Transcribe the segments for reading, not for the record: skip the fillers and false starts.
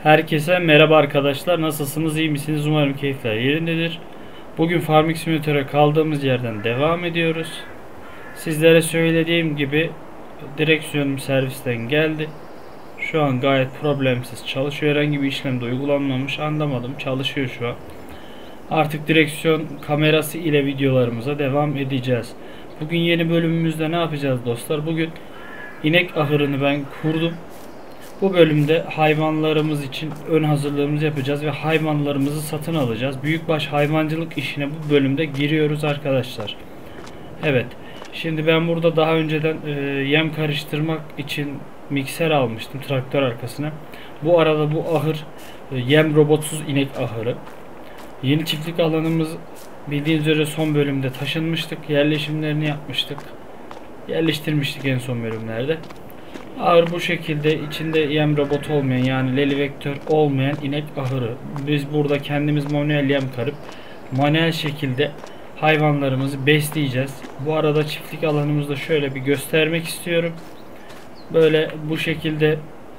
Herkese merhaba arkadaşlar. Nasılsınız? İyi misiniz? Umarım keyifler yerindedir. Bugün Farming Simulator'a kaldığımız yerden devam ediyoruz. Sizlere söylediğim gibi direksiyonum servisten geldi. Şu an gayet problemsiz çalışıyor. Herhangi bir işlem de uygulanmamış. Anlamadım. Çalışıyor şu an. Artık direksiyon kamerası ile videolarımıza devam edeceğiz. Bugün yeni bölümümüzde ne yapacağız dostlar? Bugün inek ahırını ben kurdum. Bu bölümde hayvanlarımız için ön hazırlığımızı yapacağız ve hayvanlarımızı satın alacağız. Büyükbaş hayvancılık işine bu bölümde giriyoruz arkadaşlar. Evet. Şimdi ben burada daha önceden yem karıştırmak için mikser almıştım traktör arkasına. Bu arada bu ahır yem robotsuz inek ahırı. Yeni çiftlik alanımız bildiğiniz üzere son bölümde taşınmıştık. Yerleşimlerini yapmıştık. Yerleştirmiştik en son bölümlerde. Ahır bu şekilde, içinde yem robotu olmayan, yani leli vektör olmayan inek ahırı. Biz burada kendimiz manuel yem karıp manuel şekilde hayvanlarımızı besleyeceğiz. Bu arada çiftlik alanımızda şöyle bir göstermek istiyorum. Böyle bu şekilde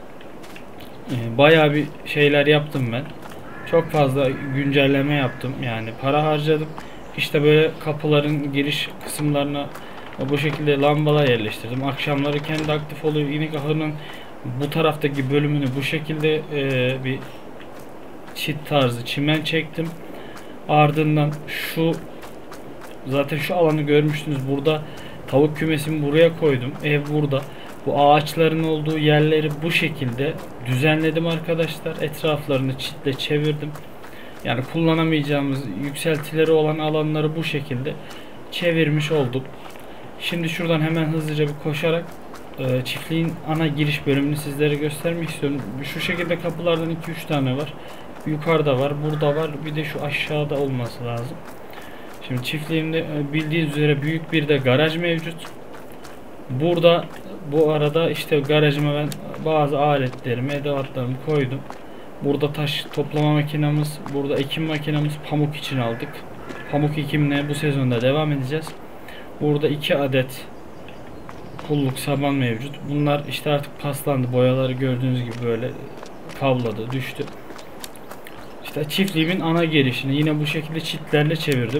bayağı bir şeyler yaptım ben. Çok fazla güncelleme yaptım, yani para harcadım. İşte böyle kapıların giriş kısımlarına bu şekilde lambalar yerleştirdim. Akşamları kendi aktif oluyor. İnek ahırının bu taraftaki bölümünü bu şekilde bir çit tarzı çimen çektim. Ardından zaten şu alanı görmüştünüz. Burada tavuk kümesimi buraya koydum. Ev burada. Bu ağaçların olduğu yerleri bu şekilde düzenledim arkadaşlar. Etraflarını çitle çevirdim. Yani kullanamayacağımız yükseltileri olan alanları bu şekilde çevirmiş olduk. Şimdi şuradan hemen hızlıca bir koşarak çiftliğin ana giriş bölümünü sizlere göstermek istiyorum. Şu şekilde kapılardan 2-3 tane var. Yukarıda var, burada var. Bir de şu aşağıda olması lazım. Şimdi çiftliğimde bildiğiniz üzere büyük bir de garaj mevcut. Burada bu arada işte garajıma ben bazı aletlerimi, edevatlarımı koydum. Burada taş toplama makinamız, burada ekim makinamız, pamuk için aldık. Pamuk ekimine bu sezonda devam edeceğiz. Burada 2 adet pulluk saban mevcut. Bunlar işte artık paslandı. Boyaları gördüğünüz gibi böyle kavladı, düştü. İşte çiftliğimin ana girişini yine bu şekilde çitlerle çevirdim.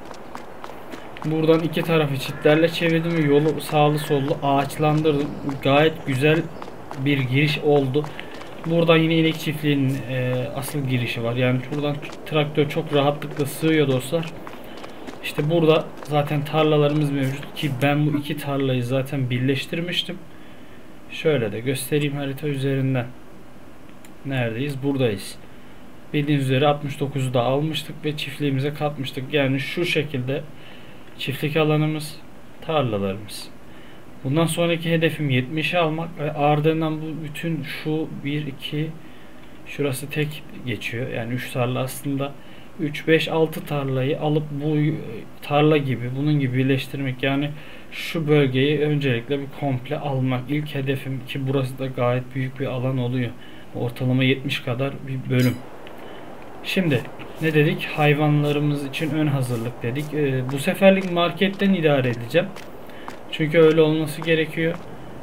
Buradan iki tarafı çitlerle çevirdim ve yolu sağlı sollu ağaçlandırdım. Gayet güzel bir giriş oldu. Buradan yine inek çiftliğinin asıl girişi var. Yani buradan traktör çok rahatlıkla sığıyor dostlar. İşte burada zaten tarlalarımız mevcut ki ben bu iki tarlayı zaten birleştirmiştim. Şöyle de göstereyim harita üzerinden. Neredeyiz? Buradayız. Bildiğiniz üzere 69'u da almıştık ve çiftliğimize katmıştık. Yani şu şekilde çiftlik alanımız, tarlalarımız. Bundan sonraki hedefim 70'i almak ve ardından bu bütün şu 1 2 şurası tek geçiyor. Yani 3 tarla aslında 3 5 6 tarlayı alıp bu tarla gibi bunun gibi birleştirmek, yani şu bölgeyi öncelikle bir komple almak ilk hedefim ki burası da gayet büyük bir alan oluyor. Ortalama 70 kadar bir bölüm. Şimdi ne dedik? Hayvanlarımız için ön hazırlık dedik. Bu seferlik marketten idare edeceğim. Çünkü öyle olması gerekiyor.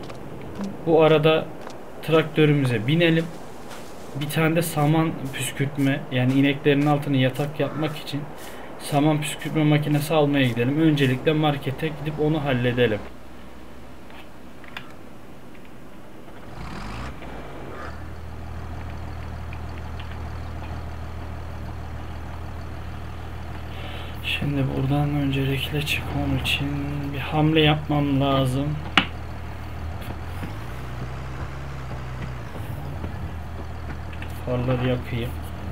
Bu arada traktörümüze binelim. Bir tane de saman püskürtme, yani ineklerin altını yatak yapmak için saman püskürtme makinesi almaya gidelim. Öncelikle markete gidip onu halledelim. Şimdi buradan öncelikle çıkmam için bir hamle yapmam lazım. Farları yakayım.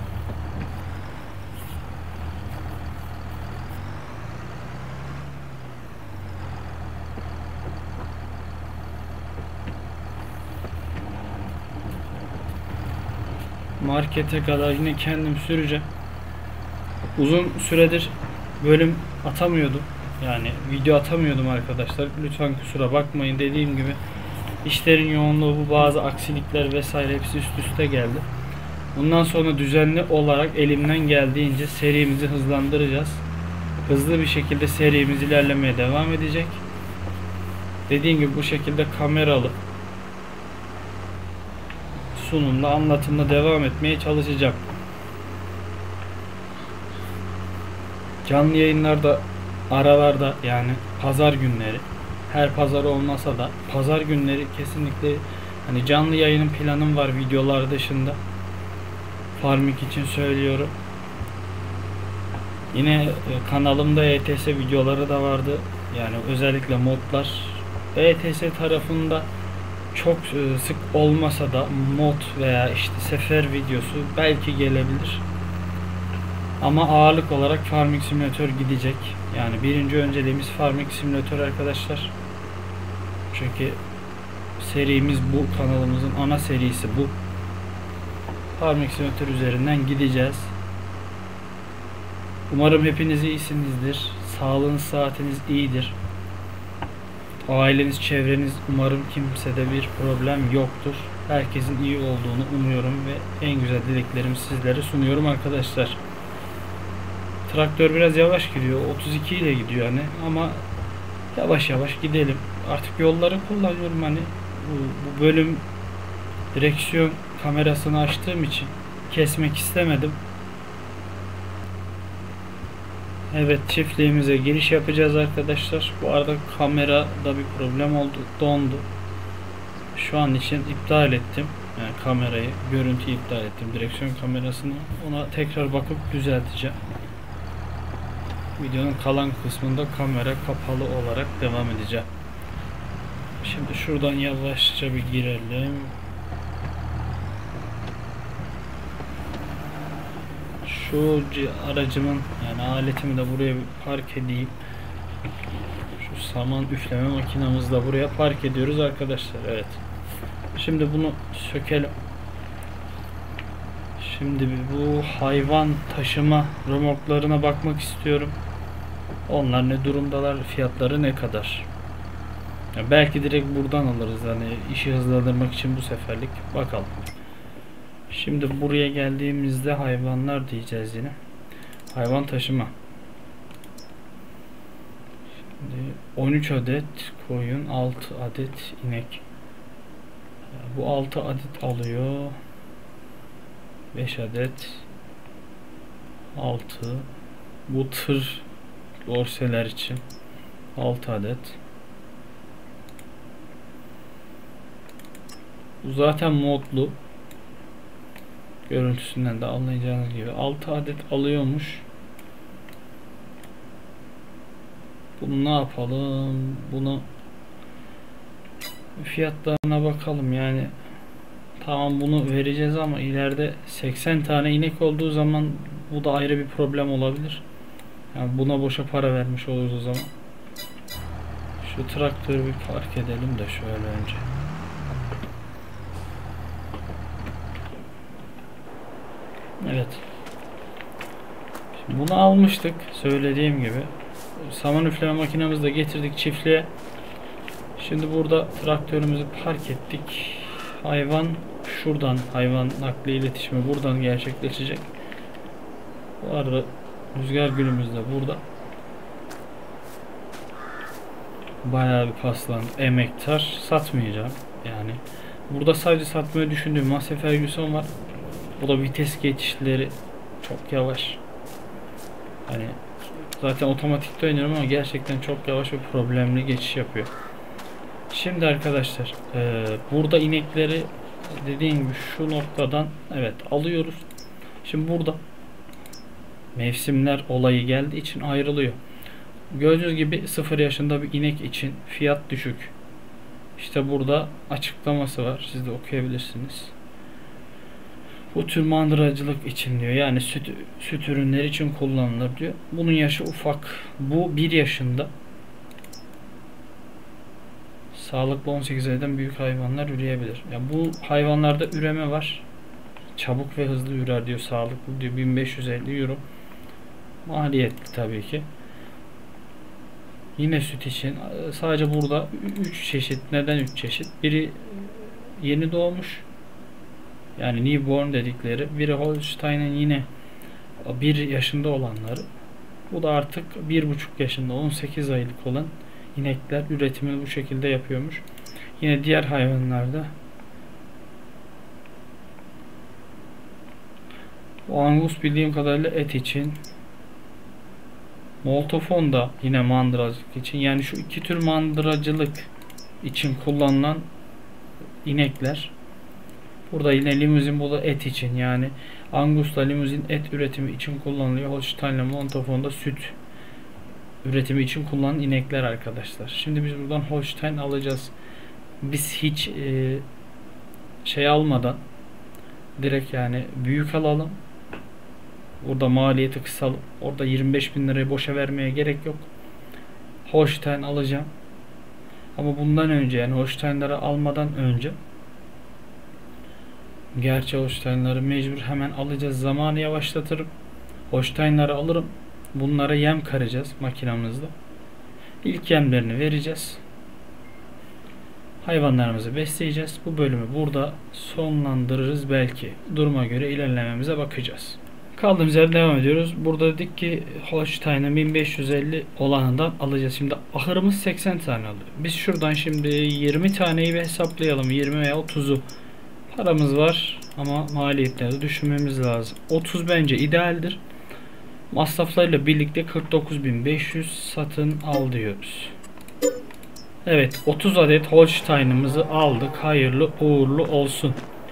Markete kadar yine kendim süreceğim. Uzun süredir bölüm atamıyordum. Yani video atamıyordum arkadaşlar. Lütfen kusura bakmayın. Dediğim gibi işlerin yoğunluğu, bu bazı aksilikler vesaire hepsi üst üste geldi. Bundan sonra düzenli olarak elimden geldiğince serimizi hızlandıracağız. Hızlı bir şekilde serimiz ilerlemeye devam edecek. Dediğim gibi bu şekilde kameralı sunumla, anlatımla devam etmeye çalışacağım. Canlı yayınlarda aralarda, yani pazar günleri, her pazar olmasa da pazar günleri kesinlikle hani canlı yayının planım var videolar dışında. Farming için söylüyorum. Yine kanalımda ETS videoları da vardı. Yani özellikle modlar. ETS tarafında çok sık olmasa da mod veya işte sefer videosu belki gelebilir. Ama ağırlık olarak Farming Simulator gidecek. Yani birinci önceliğimiz Farming Simulator arkadaşlar. Çünkü serimiz bu. Kanalımızın ana serisi bu. Farming Simulator üzerinden gideceğiz. Umarım hepiniz iyisinizdir. Sağlığınız, saatiniz iyidir. Aileniz, çevreniz, umarım kimsede bir problem yoktur. Herkesin iyi olduğunu umuyorum ve en güzel dileklerimi sizlere sunuyorum arkadaşlar. Traktör biraz yavaş gidiyor. 32 ile gidiyor hani, ama yavaş yavaş gidelim. Artık yolları kullanıyorum hani. Bu bölüm direksiyon kamerasını açtığım için kesmek istemedim. Evet, çiftliğimize giriş yapacağız arkadaşlar. Bu arada kamerada bir problem oldu. Dondu. Şu an için iptal ettim. Yani kamerayı, görüntüyü iptal ettim. Direksiyon kamerasını. Ona tekrar bakıp düzelteceğim. Videonun kalan kısmında kamera kapalı olarak devam edeceğim. Şimdi şuradan yavaşça bir girelim. Şu aracımın, yani aletimi de buraya bir park edeyim. Şu saman üfleme makinamızı da buraya park ediyoruz arkadaşlar. Evet. Şimdi bunu sökelim. Şimdi bu hayvan taşıma römorklarına bakmak istiyorum. Onlar ne durumdalar, fiyatları ne kadar? Ya belki direkt buradan alırız, hani işi hızlandırmak için bu seferlik. Bakalım. Şimdi buraya geldiğimizde hayvanlar diyeceğiz yine. Hayvan taşıma. Şimdi 13 adet koyun, 6 adet inek. Bu 6 adet alıyor. 5 adet. 6. Bu tır dorseler için 6 adet. Bu zaten modlu. Görüntüsünden de anlayacağınız gibi 6 adet alıyormuş. Bunu ne yapalım? Bunu fiyatlarına bakalım. Yani tamam, bunu vereceğiz ama ileride 80 tane inek olduğu zaman bu da ayrı bir problem olabilir. Yani buna boşa para vermiş oluruz o zaman. Şu traktörü bir park edelim de şöyle önce. Evet. Şimdi bunu almıştık. Söylediğim gibi. Saman üfleme makinamızı da getirdik çiftliğe. Şimdi burada traktörümüzü park ettik. Hayvan şuradan, hayvan nakli iletişimi buradan gerçekleşecek. Bu arada rüzgar gülümüz de burada. Bayağı bir paslandı. Emektar satmayacağım. Yani burada sadece satmayı düşündüğüm Massey Ferguson var. Bu da vites geçişleri çok yavaş. Hani zaten otomatikte oynuyorum ama gerçekten çok yavaş ve problemli geçiş yapıyor. Şimdi arkadaşlar burada inekleri dediğim gibi şu noktadan evet alıyoruz. Şimdi burada mevsimler olayı geldiği için ayrılıyor. Gördüğünüz gibi 0 yaşında bir inek için fiyat düşük. İşte burada açıklaması var. Siz de okuyabilirsiniz. Bu tür mandıracılık için diyor. Yani süt ürünleri için kullanılır diyor. Bunun yaşı ufak. Bu 1 yaşında. Sağlıklı 18 aydan büyük hayvanlar üreyebilir. Yani bu hayvanlarda üreme var. Çabuk ve hızlı ürer diyor. Sağlıklı diyor. 1550 euro. Maliyetli tabii ki. Yine süt için sadece burada 3 çeşit. Neden 3 çeşit? Biri yeni doğmuş. Yani newborn dedikleri. Biri Holstein'in yine 1 yaşında olanları. Bu da artık 1,5 yaşında 18 aylık olan inekler üretimini bu şekilde yapıyormuş. Yine diğer hayvanlarda O Angus bildiğim kadarıyla et için. Moltofon da yine mandıracılık için. Yani şu iki tür mandıracılık için kullanılan inekler. Burada yine limuzin, bu da et için. Yani Angus'la limuzin et üretimi için kullanılıyor. Holstein'le Montofon'da süt üretimi için kullanılan inekler arkadaşlar. Şimdi biz buradan Holstein alacağız. Biz hiç şey almadan direkt yani büyük alalım. Orada maliyeti kısalım. Orada 25.000 lirayı boşa vermeye gerek yok. Holstein alacağım. Ama bundan önce, yani Holstein'ları almadan önce, gerçi Holstein'ları mecbur hemen alacağız. Zamanı yavaşlatırım. Holstein'ları alırım. Bunlara yem karacağız makinamızda. İlk yemlerini vereceğiz. Hayvanlarımızı besleyeceğiz. Bu bölümü burada sonlandırırız belki. Duruma göre ilerlememize bakacağız. Kaldığımız yerden devam ediyoruz. Burada dedik ki Holstein'ın 1550 olanından alacağız. Şimdi ahırımız 80 tane alıyor. Biz şuradan şimdi 20 taneyi bir hesaplayalım. 20 veya 30'u. Paramız var ama maliyetleri düşünmemiz lazım. 30 bence idealdir. Masraflarıyla birlikte 49.500 satın al diyoruz. Evet, 30 adet Holstein'ımızı aldık. Hayırlı uğurlu olsun.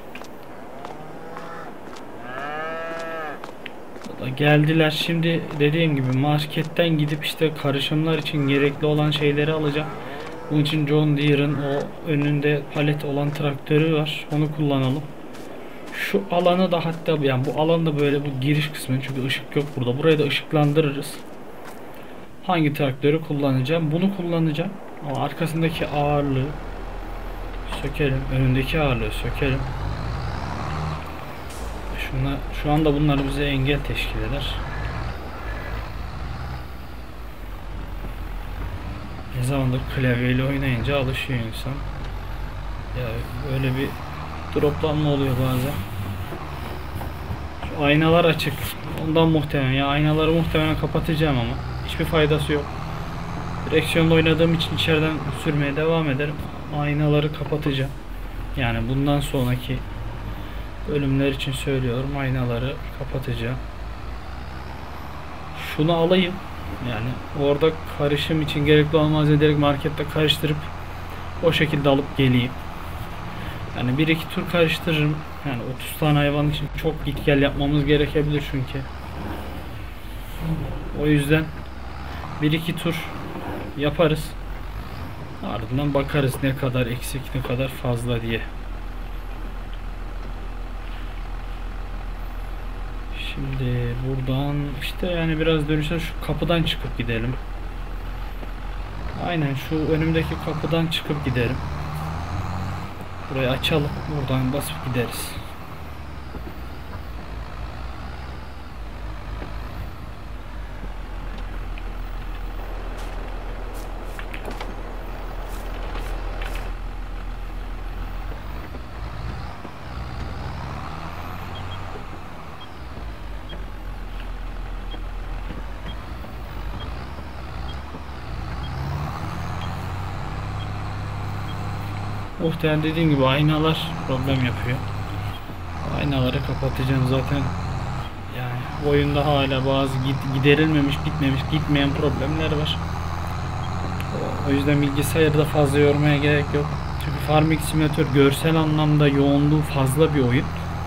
Geldiler. Şimdi dediğim gibi marketten gidip işte karışımlar için gerekli olan şeyleri alacağım. Bunun için John Deere'ın o önünde palet olan traktörü var. Onu kullanalım. Şu alanı da, hatta yani bu alanda böyle bu giriş kısmı, çünkü ışık yok burada. Burayı da ışıklandırırız. Hangi traktörü kullanacağım? Bunu kullanacağım. Ama arkasındaki ağırlığı sökelim. Önündeki ağırlığı sökelim. Şu anda bunlar bize engel teşkil eder. Ne zamandır klavyeyle oynayınca alışıyor insan. Ya böyle bir droplanma oluyor bazen. Şu aynalar açık. Ondan muhtemelen, ya aynaları muhtemelen kapatacağım ama hiçbir faydası yok. Direksiyonla oynadığım için içeriden sürmeye devam ederim. Aynaları kapatacağım. Yani bundan sonraki bölümler için söylüyorum, aynaları kapatacağım. Şunu alayım. Yani orada karışım için gerekli olan malzemeleri direkt markette karıştırıp o şekilde alıp geleyim. Yani bir iki tur karıştırırım. Yani 30 tane hayvan için çok git gel yapmamız gerekebilir çünkü. O yüzden bir iki tur yaparız. Ardından bakarız ne kadar eksik, ne kadar fazla diye. Şimdi buradan işte yani biraz dönüşte şu kapıdan çıkıp gidelim. Aynen şu önümdeki kapıdan çıkıp gidelim. Burayı açalım. Buradan basıp gideriz. Muhtemelen dediğim gibi aynalar problem yapıyor. Aynaları kapatacağım zaten. Yani oyunda hala bazı giderilmemiş, gitmeyen problemler var. O yüzden bilgisayarda fazla yormaya gerek yok. Çünkü Farming Simulator görsel anlamda yoğunluğu fazla bir oyun.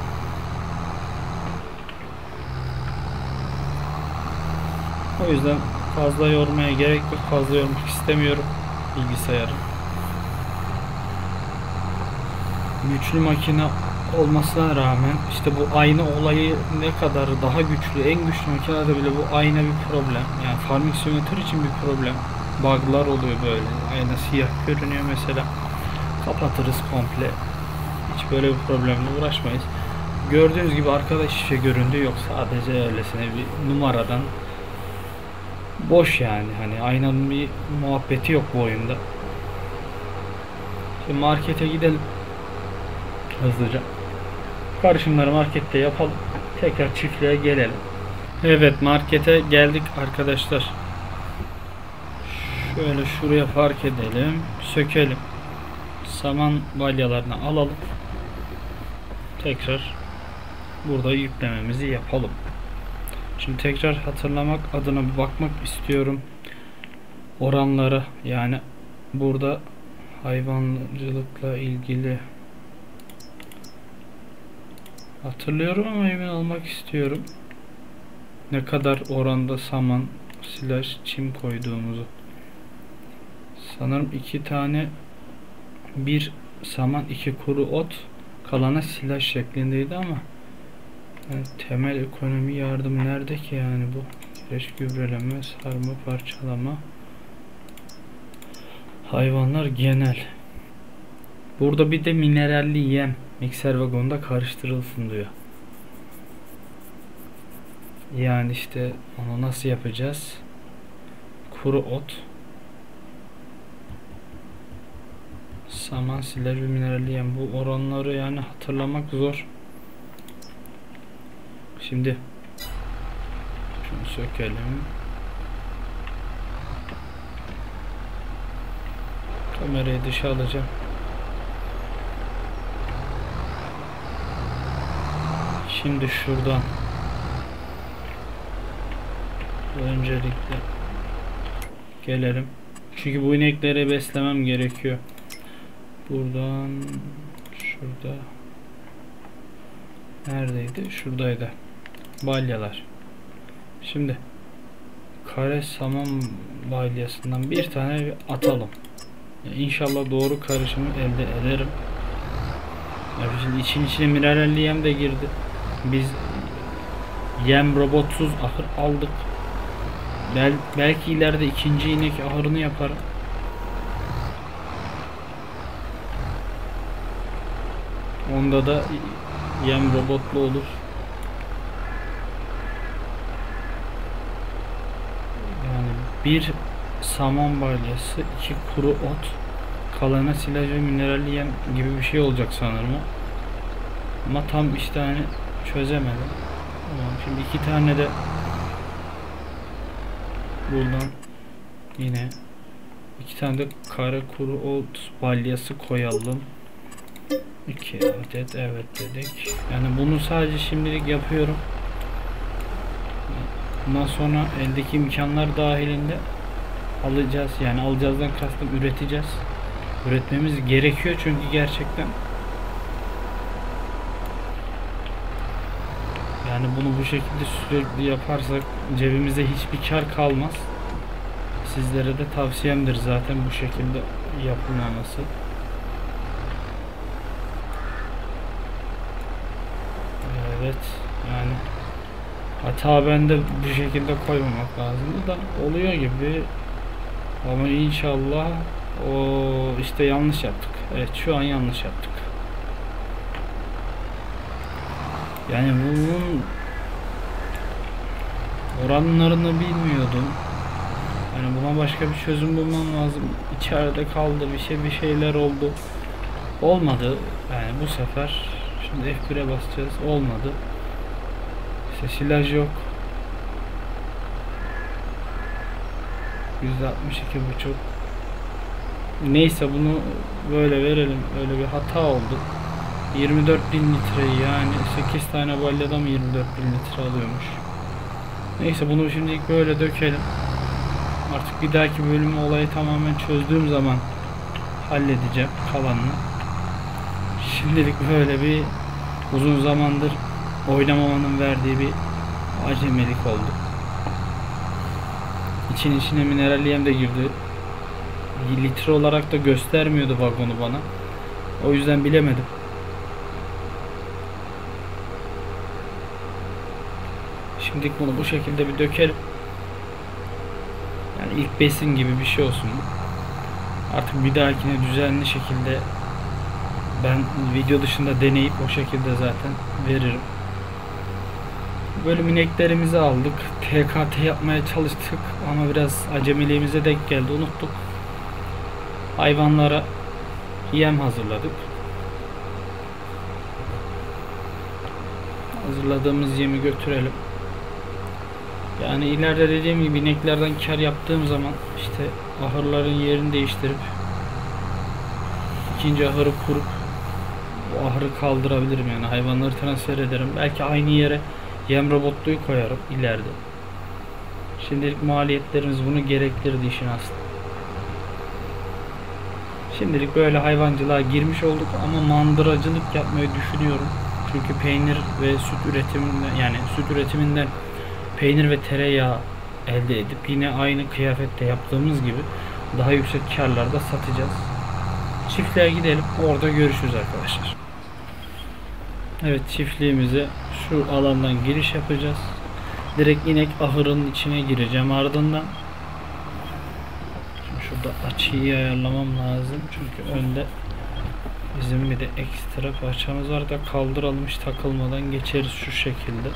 O yüzden fazla yormaya gerek yok. Fazla yormak istemiyorum bilgisayarı. Güçlü makine olmasına rağmen işte bu ayna olayı ne kadar daha güçlü, en güçlü makinelerde bile bu ayna bir problem. Yani Farming Simulator için bir problem. Bug'lar oluyor böyle. Ayna siyah görünüyor mesela. Kapatırız komple. Hiç böyle bir problemle uğraşmayız. Gördüğünüz gibi arkada hiçbir şey göründüğü yok. Sadece öylesine bir numaradan. Boş yani. Hani aynanın bir muhabbeti yok bu oyunda. Şimdi markete gidelim. Hızlıca. Karışımları markette yapalım. Tekrar çiftliğe gelelim. Evet, markete geldik arkadaşlar. Şöyle şuraya park edelim. Sökelim. Saman balyalarını alalım. Tekrar burada yüklememizi yapalım. Şimdi tekrar hatırlamak adına bir bakmak istiyorum oranları. Yani burada hayvancılıkla ilgili hatırlıyorum ama emin olmak istiyorum. Ne kadar oranda saman, silaj, çim koyduğumuzu. Sanırım 2 tane, bir saman, 2 kuru ot, kalana silaj şeklindeydi ama yani temel ekonomi yardım nerede ki yani bu? Kireç, gübreleme, sarma, parçalama, hayvanlar genel. Burada bir de mineralli yem mikser vagonda karıştırılsın diyor. Yani işte onu nasıl yapacağız? Kuru ot, saman, silaj ve mineralli yem. Bu oranları yani hatırlamak zor. Şimdi şunu sökelim. Kamerayı dışa alacağım. Şimdi şuradan öncelikle gelelim. Çünkü bu inekleri beslemem gerekiyor. Buradan şurada neredeydi? Şuradaydı. Balyalar. Şimdi kare saman balyasından bir tane atalım. İnşallah doğru karışımı elde ederim. Şimdi için içine mineralli yem de girdi. Biz yem robotsuz ahır aldık. Belki ileride ikinci inek ahırını yaparım. Onda da yem robotlu olur. Yani bir saman balyası, 2 kuru ot, kalana silaj ve mineralli yem gibi bir şey olacak sanırım. Ama tam işte hani çözemedim. Tamam, şimdi 2 tane de buradan yine 2 tane de kare kuru ot balyası koyalım. 2 adet evet dedik. Yani bunu sadece şimdilik yapıyorum. Bundan sonra eldeki imkanlar dahilinde alacağız. Yani alacağızdan kastım üreteceğiz. Üretmemiz gerekiyor çünkü gerçekten yani bunu bu şekilde sürekli yaparsak cebimizde hiçbir kar kalmaz. Sizlere de tavsiyemdir zaten bu şekilde yapılmaması. Evet yani hata bende bu şekilde koymamak lazımdı da oluyor gibi. Ama inşallah o işte yanlış yaptık. Evet şu an yanlış yaptık. Yani bunun oranlarını bilmiyordum. Yani buna başka bir çözüm bulmam lazım. İçeride kaldı bir şeyler oldu. Olmadı. Yani bu sefer şimdi F1'e basacağız. Olmadı. İşte silaj yok. %62,5. Neyse bunu böyle verelim. Öyle bir hata oldu. 24.000 litreyi yani 8 tane balyadan 24.000 litre alıyormuş. Neyse bunu şimdilik böyle dökelim. Artık bir dahaki bölümü olayı tamamen çözdüğüm zaman halledeceğim kalanını. Şimdilik böyle bir uzun zamandır oynamamanın verdiği bir acemilik oldu. İçine mineralli yem de girdi. Litre olarak da göstermiyordu vagonu bana. O yüzden bilemedim. Şimdilik bunu bu şekilde bir dökelim. Yani ilk besin gibi bir şey olsun. Artık bir dahakine düzenli şekilde ben video dışında deneyip o şekilde zaten veririm. Bölüm ineklerimizi aldık. TKT yapmaya çalıştık ama biraz acemiliğimize denk geldi. Unuttuk. Hayvanlara yem hazırladık. Hazırladığımız yemi götürelim. Yani ileride dediğim gibi ineklerden kar yaptığım zaman işte ahırların yerini değiştirip ikinci ahırı kurup bu ahırı kaldırabilirim, yani hayvanları transfer ederim. Belki aynı yere yem robotluğu koyarım ileride. Şimdilik maliyetlerimiz bunu gerektirdi işin aslı. Şimdilik böyle hayvancılığa girmiş olduk ama mandıracılık yapmayı düşünüyorum. Çünkü peynir ve süt üretiminden, yani süt üretiminden peynir ve tereyağı elde edip yine aynı kıyafette yaptığımız gibi daha yüksek karlarda satacağız. Çiftliğe gidelim, orada görüşürüz arkadaşlar. Evet, çiftliğimize şu alandan giriş yapacağız. Direkt inek ahırının içine gireceğim ardından. Şimdi şurada açıyı ayarlamam lazım çünkü önde bizim bir de ekstra parçamız var da kaldıralım, hiç takılmadan geçeriz şu şekilde.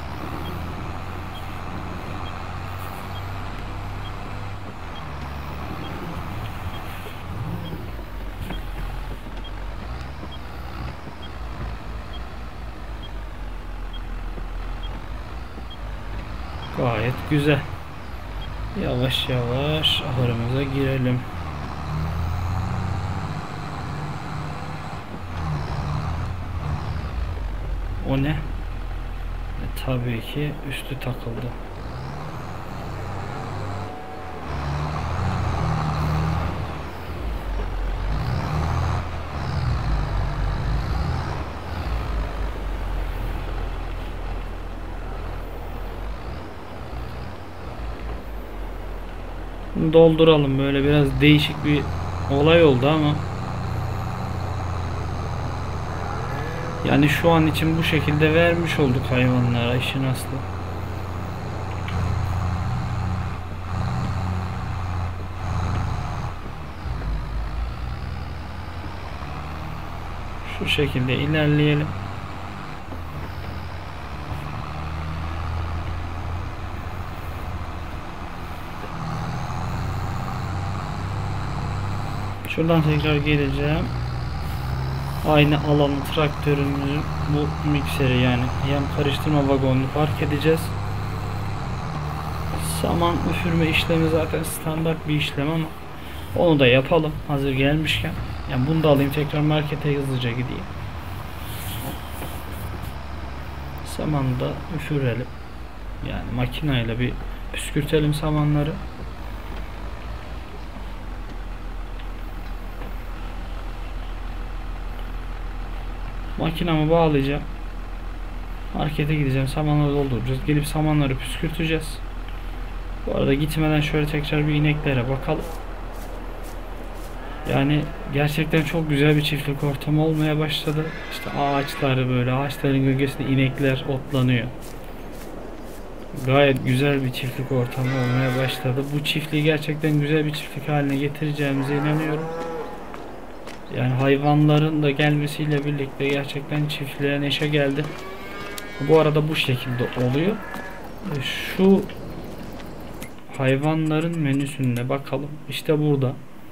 Gayet güzel. Yavaş yavaş ahırımıza girelim. O ne? Tabii ki üstü takıldı. Dolduralım, böyle biraz değişik bir olay oldu ama yani şu an için bu şekilde vermiş olduk hayvanlara, işin aslı. Şu şekilde ilerleyelim. Şuradan tekrar geleceğim. Aynı alanı traktörümüzün bu mikseri, yani yem karıştırma vagonunu park edeceğiz. Saman üfürme işlemi zaten standart bir işlem ama onu da yapalım hazır gelmişken. Yani bunu da alayım, tekrar markete hızlıca gideyim. Samanı da üfürelim. Yani makineyle bir püskürtelim samanları. Makinamı bağlayacağım. Markete gideceğim. Samanları dolduracağız. Gelip samanları püskürteceğiz. Bu arada gitmeden şöyle tekrar bir ineklere bakalım. Yani gerçekten çok güzel bir çiftlik ortamı olmaya başladı. İşte ağaçları, böyle ağaçların gölgesinde inekler otlanıyor. Gayet güzel bir çiftlik ortamı olmaya başladı. Bu çiftliği gerçekten güzel bir çiftlik haline getireceğimize inanıyorum. Yani hayvanların da gelmesiyle birlikte gerçekten çiftliğe neşe geldi. Bu arada bu şekilde oluyor. Şu hayvanların menüsüne bakalım. İşte burada.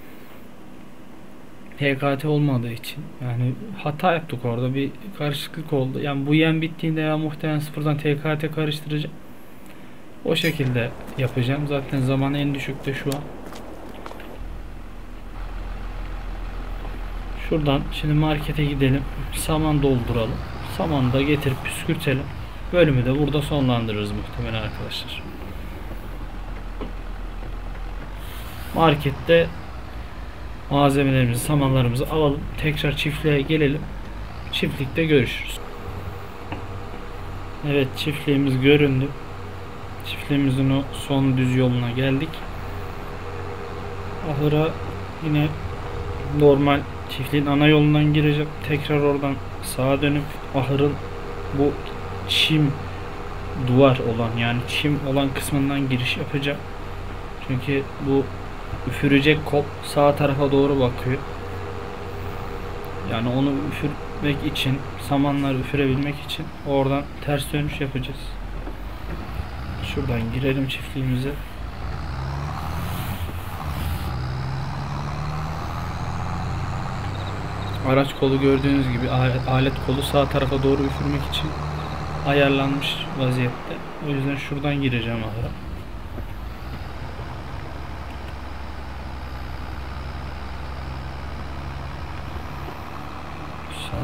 TKT olmadığı için yani hata yaptık, orada bir karışıklık oldu. Yani bu yem bittiğinde ya muhtemelen sıfırdan TKT karıştıracağım. O şekilde yapacağım. Zaten zaman en düşükte şu an. Şuradan şimdi markete gidelim. Saman dolduralım. Samanı da getirip püskürtelim. Bölümü de burada sonlandırırız muhtemelen arkadaşlar. Markette malzemelerimizi, samanlarımızı alalım. Tekrar çiftliğe gelelim. Çiftlikte görüşürüz. Evet, çiftliğimiz göründü. Çiftliğimizin o son düz yoluna geldik. Ahıra yine normal çiftliğin ana yolundan gireceğim. Tekrar oradan sağa dönüp ahırın bu çim duvar olan, yani çim olan kısmından giriş yapacağım. Çünkü bu üfürecek kol sağ tarafa doğru bakıyor. Yani onu üfürmek için, samanları üfürebilmek için oradan ters dönüş yapacağız. Şuradan girelim çiftliğimize. Araç kolu gördüğünüz gibi alet kolu sağ tarafa doğru üfürmek için ayarlanmış vaziyette. O yüzden şuradan gireceğim ahıra.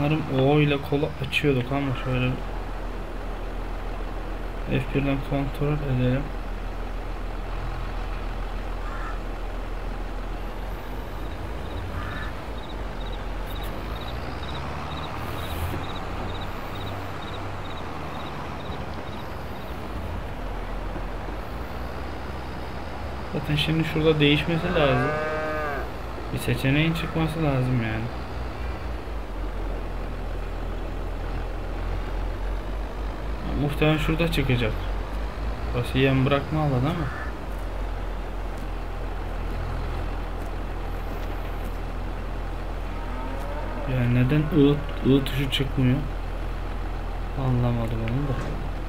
sanırım O ile kola açıyorduk ama şöyle F1'den kontrol edelim. Zaten şimdi şurada değişmesi lazım. Bir seçeneğin çıkması lazım yani. Muhtemelen şurada çıkacak. Burası yem bırakma alanı ama. Yani neden I tuşu çıkmıyor? Anlamadım onu da.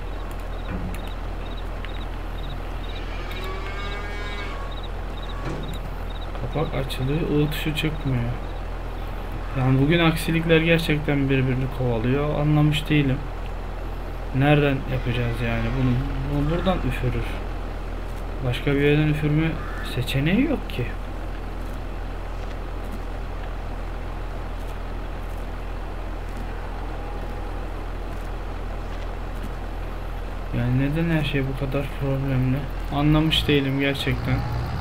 Kapak açılıyor, I tuşu çıkmıyor. Yani bugün aksilikler gerçekten birbirini kovalıyor. Anlamış değilim. Nereden yapacağız yani bunu buradan üfürür. Başka bir yerden üfürme seçeneği yok ki. Yani neden her şey bu kadar problemli? Anlamış değilim gerçekten.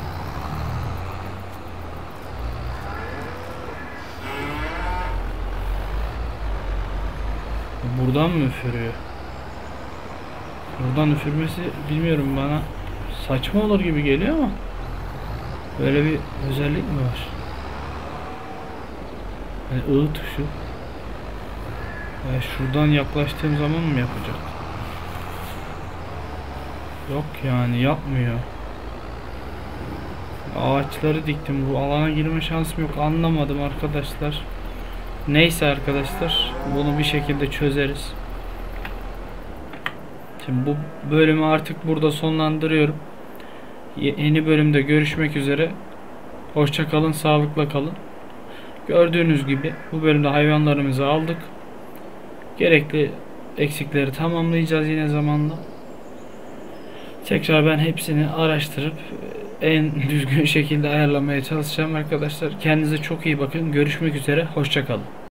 Buradan mı üfürüyor? Buradan üfürmesi bilmiyorum, bana saçma olur gibi geliyor ama böyle bir özellik mi var? Yani I tuşu. Yani şuradan yaklaştığım zaman mı yapacak? Yok yani yapmıyor. Ağaçları diktim, bu alana girme şansım yok, anlamadım arkadaşlar. Neyse arkadaşlar, bunu bir şekilde çözeriz. Şimdi bu bölümü artık burada sonlandırıyorum. Yeni bölümde görüşmek üzere. Hoşça kalın, sağlıkla kalın. Gördüğünüz gibi bu bölümde hayvanlarımızı aldık. Gerekli eksikleri tamamlayacağız yine zamanla. Tekrar ben hepsini araştırıp en düzgün şekilde ayarlamaya çalışacağım arkadaşlar. Kendinize çok iyi bakın. Görüşmek üzere. Hoşça kalın.